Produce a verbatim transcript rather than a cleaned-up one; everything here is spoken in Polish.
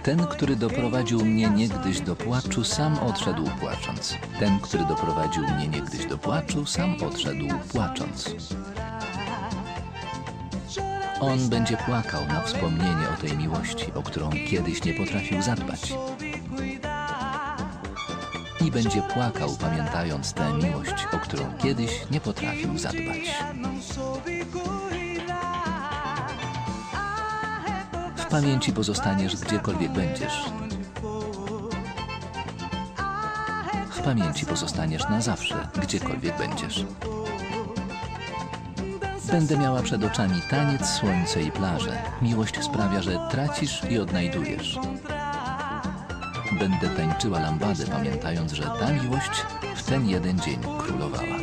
Ten, który doprowadził mnie niegdyś do płaczu, sam odszedł płacząc. Ten, który doprowadził mnie niegdyś do płaczu, sam odszedł płacząc. On będzie płakał na wspomnienie o tej miłości, o którą kiedyś nie potrafił zadbać. I będzie płakał, pamiętając tę miłość, o którą kiedyś nie potrafił zadbać. W pamięci pozostaniesz, gdziekolwiek będziesz. W pamięci pozostaniesz na zawsze, gdziekolwiek będziesz. Będę miała przed oczami taniec, słońce i plażę. Miłość sprawia, że tracisz i odnajdujesz. Będę tańczyła lambadę, pamiętając, że ta miłość w ten jeden dzień królowała.